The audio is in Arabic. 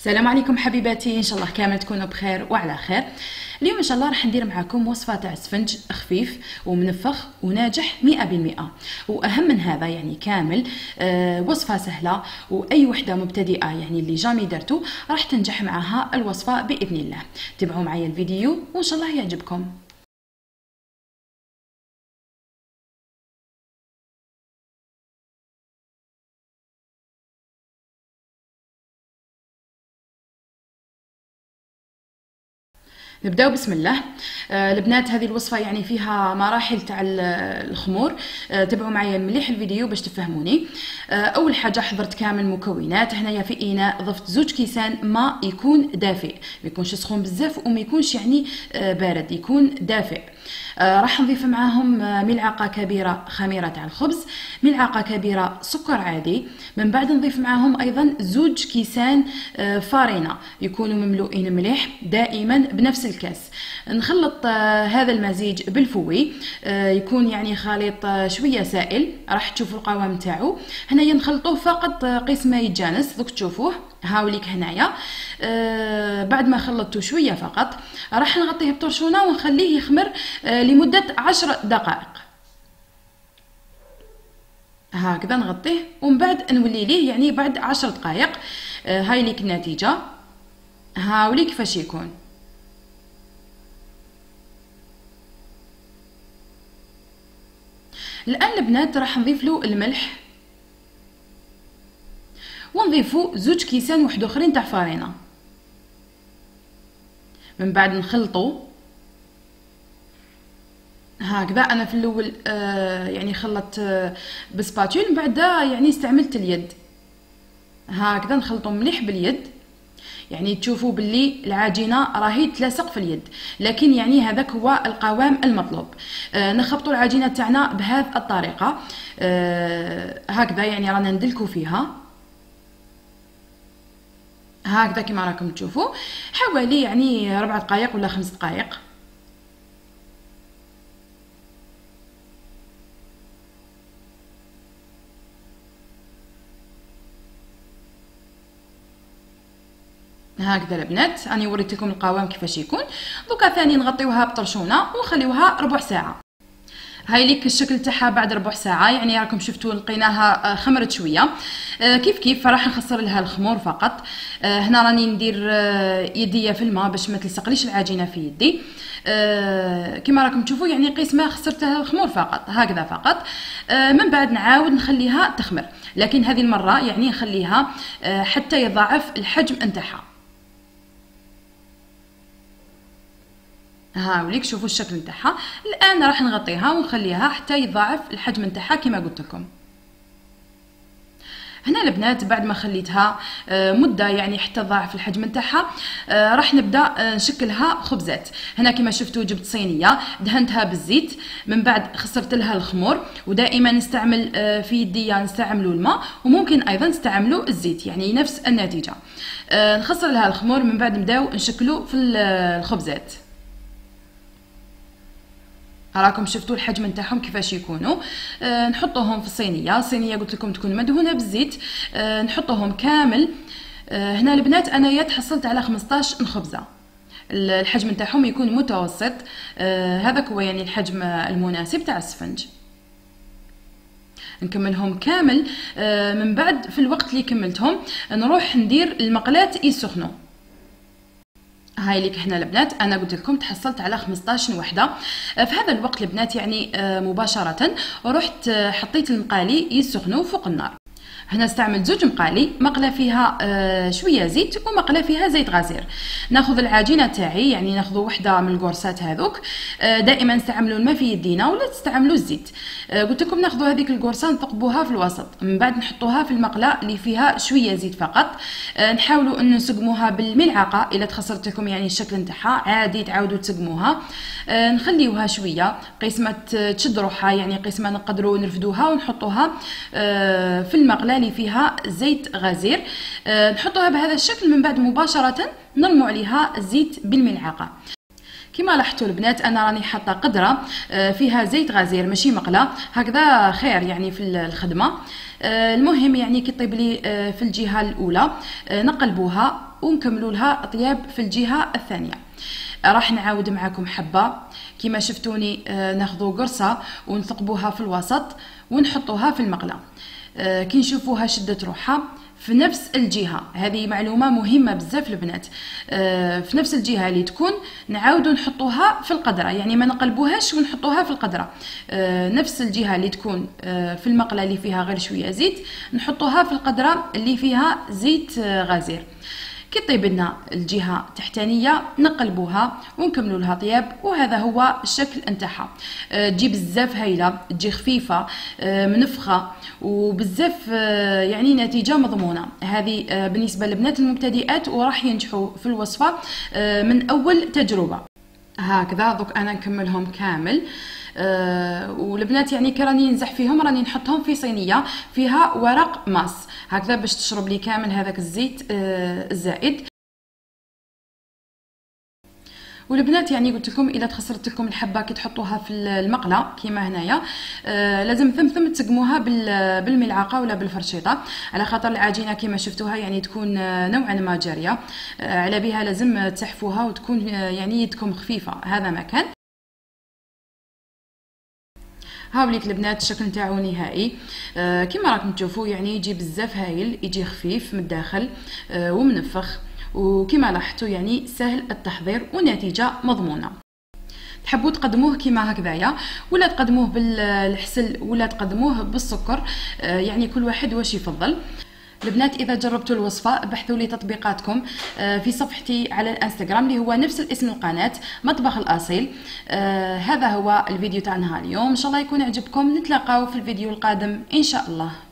السلام عليكم حبيباتي، ان شاء الله كامل تكونوا بخير وعلى خير. اليوم ان شاء الله راح ندير معكم وصفه تاع اسفنج خفيف ومنفخ وناجح 100%. واهم من هذا يعني كامل وصفه سهله، واي وحده مبتدئه يعني اللي جامي درتو راح تنجح معها الوصفه باذن الله. تابعوا معايا الفيديو وان شاء الله يعجبكم. نبداو بسم الله. البنات هذه الوصفه يعني فيها مراحل تاع الخمور. تابعوا معايا مليح الفيديو باش تفهموني. اول حاجه حضرت كامل مكونات. هنايا في اناء ضفت 2 كيسان ماء يكون دافئ، ما يكونش سخون بزاف وما يكونش يعني بارد، يكون دافئ. راح نضيف معاهم ملعقه كبيره خميره تاع الخبز، ملعقه كبيره سكر عادي. من بعد نضيف معاهم ايضا 2 كيسان فارينه يكونوا مملوئين مليح دائما بنفس الكاس. نخلط هذا المزيج بالفوي، يكون يعني خليط شويه سائل، راح تشوفوا القوام تاعو. هنايا نخلطوه فقط قيس ما يتجانس، دوك تشوفوه هاوليك هنايا. بعد ما خلطته شويه فقط راح نغطيه بطرشونه ونخليه يخمر لمده 10 دقائق. هكذا نغطيه ومن بعد نولي ليه يعني بعد 10 دقائق. هاي ليك النتيجه، هاولي كيفاش يكون. الان البنات راح نضيف له الملح ونضيفوا 2 كيسان واحد اخرين تاع فارينه. من بعد نخلطوا هكذا. انا في الاول يعني خلطت بسباتول، من بعد يعني استعملت اليد. هكذا نخلطوا مليح باليد، يعني تشوفوا باللي العجينه راهي تلاصق في اليد، لكن يعني هذاك هو القوام المطلوب. نخبطوا العجينه تاعنا بهذه الطريقه. هكذا يعني رانا ندلكوا فيها هكذا كما راكم تشوفوا، حوالي يعني 4 دقائق ولا 5 دقائق. هكذا البنات راني وريت لكم القوام كيفاش يكون. دوكا ثاني نغطيوها بطرشونه ونخليوها ربع ساعه. هاي ليك الشكل تاعها بعد ربع ساعه، يعني راكم شفتوا لقيناها خمرت شويه. كيف راح نخسر لها الخمور فقط. هنا راني ندير يديا في الماء باش ما تلصقليش العجينه في يدي. كما راكم تشوفوا يعني قيس ما خسرتها الخمور فقط، هكذا فقط. من بعد نعاود نخليها تخمر، لكن هذه المره يعني نخليها حتى يضاعف الحجم نتاعها. هاوليك شوفوا الشكل نتاعها. الان راح نغطيها ونخليها حتى يضاعف الحجم نتاعها كما قلت لكم. هنا البنات بعد ما خليتها مده يعني حتى ضاعف الحجم نتاعها، راح نبدا نشكلها خبزات. هنا كما شفتوا جبت صينيه دهنتها بالزيت، من بعد خسرت لها الخمور. ودائما نستعمل في يديا نستعملوا الماء، وممكن ايضا نستعملوا الزيت، يعني نفس النتيجه. نخسر لها الخمور، من بعد نبداو نشكلوا في الخبزات. راكم شفتوا الحجم نتاعهم كيفاش يكونوا. نحطوهم في الصينيه قلت لكم تكون مدهونه بالزيت. نحطوهم كامل. هنا البنات انايا تحصلت على 15 خبزه. الحجم نتاعهم يكون متوسط. هذاك هو يعني الحجم المناسب تاع السفنج. نكملهم كامل. من بعد في الوقت اللي كملتهم نروح ندير المقلاة يسخنوا. هاي ليك هنا البنات انا قلت لكم تحصلت على 15 وحده. في هذا الوقت البنات يعني مباشره رحت حطيت المقالي يسخنوا فوق النار. هنا استعمل 2 مقالي، مقله فيها شويه زيت ومقله فيها زيت غزير. ناخذ العجينه تاعي، يعني ناخذ وحده من القرصات هذوك. دائما نستعملوا الماء في يدينا ولا تستعملوا الزيت. قلت لكم ناخذوا هذيك القرصه نثقبوها في الوسط، من بعد نحطوها في المقله اللي فيها شويه زيت فقط. نحاولوا ان نسقموها بالملعقه. الا تخسرت لكم يعني الشكل نتاعها عادي تعاودوا تسقموها. نخليوها شويه قيس ما تشد روحها، يعني قيس ما نقدروا نرفدوها ونحطوها في المقله اللي فيها زيت غزير. نحطوها بهذا الشكل، من بعد مباشره نرموا عليها الزيت بالملعقه. كما لاحظتوا البنات انا راني حاطه قدره فيها زيت غزير ماشي مقله، هكذا خير يعني في الخدمه. المهم يعني كي طيب لي في الجهه الاولى نقلبوها ونكملوا لها طياب في الجهه الثانيه. راح نعاود معكم حبه كما شفتوني، ناخذوا قرصه ونثقبوها في الوسط ونحطوها في المقله. كي نشوفوها شدت روحها في نفس الجهه، هذه معلومه مهمه بزاف البنات، في نفس الجهه اللي تكون نعاودوا نحطوها في القدره، يعني ما نقلبوهاش ونحطوها في القدره. نفس الجهه اللي تكون في المقله اللي فيها غير شويه زيت نحطوها في القدره اللي فيها زيت غزير. كي طيب لنا الجهه التحتانيه نقلبوها ونكملوا لها طياب، وهذا هو الشكل نتاعها. تجي بزاف هايله، تجي خفيفه منفخه وبزاف يعني نتيجه مضمونه. هذه بالنسبه للبنات المبتدئات وراح ينجحوا في الوصفه من اول تجربه. هكذا دوك انا نكملهم كامل. والبنات يعني كي راني ننزح فيهم راني نحطهم في صينيه فيها ورق ماس هكذا باش تشرب لي كامل هذاك الزيت الزائد. والبنات يعني قلت لكم اذا تخسرت لكم الحبه كي تحطوها في المقله كيما هنايا لازم ثم تسقموها بالملعقه ولا بالفرشيطه، على خاطر العجينه كيما شفتوها يعني تكون نوعا ما جاريه، على بها لازم تسحفوها وتكون يعني يدكم خفيفه. هذا ما كان. ها وليت البنات الشكل نتاعو نهائي كما راكم تشوفوا، يعني يجي بزاف هايل، يجي خفيف من الداخل ومنفخ، وكما لاحظتوا يعني سهل التحضير ونتيجه مضمونه. تحبوا تقدموه كيما هكذايا ولا تقدموه بالحسل ولا تقدموه بالسكر، يعني كل واحد واش يفضل. البنات اذا جربتوا الوصفه بحثوا لي تطبيقاتكم في صفحتي على الانستغرام اللي هو نفس الاسم القناه مطبخ الاصيل. هذا هو الفيديو تاع نهار اليوم، ان شاء الله يكون عجبكم. نتلاقاو في الفيديو القادم ان شاء الله.